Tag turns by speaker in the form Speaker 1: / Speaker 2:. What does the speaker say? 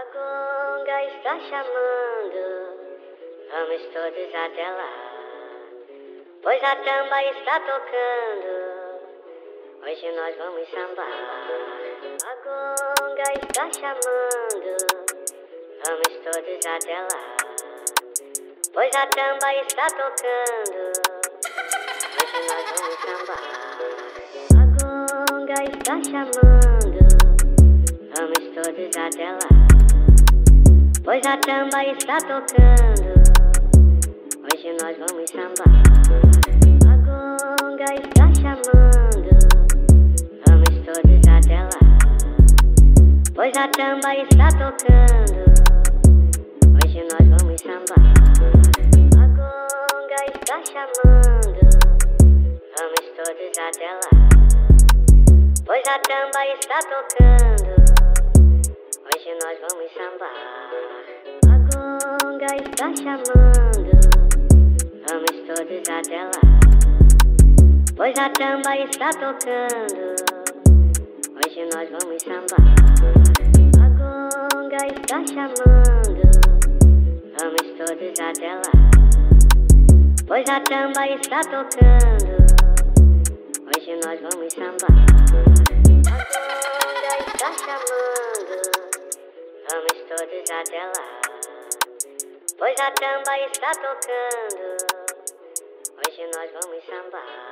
Speaker 1: conga está chamando, vamos todos até lá, pois a tamba está tocando, hoje nós vamos sambar. A conga está chamando, vamos todos até lá, pois a tamba está tocando, hoje nós vamos sambar. A conga está chamando, vamos todos até lá, pois a tamba está tocando, hoje nós vamos sambar. A conga está chamando, vamos todos até lá, pois a tamba está tocando, hoje nós vamos sambar. A conga está chamando, vamos todos até lá, pois a tamba está tocando, hoje nós vamos sambar. A conga está chamando, vamos todos até lá, pois a tamba está tocando, hoje nós vamos sambar. A conga está chamando, vamos todos até lá, pois a tamba está tocando, hoje nós vamos sambar. A conga está chamando, vamos todos até lá, pois a tamba está tocando, hoje nós vamos sambar.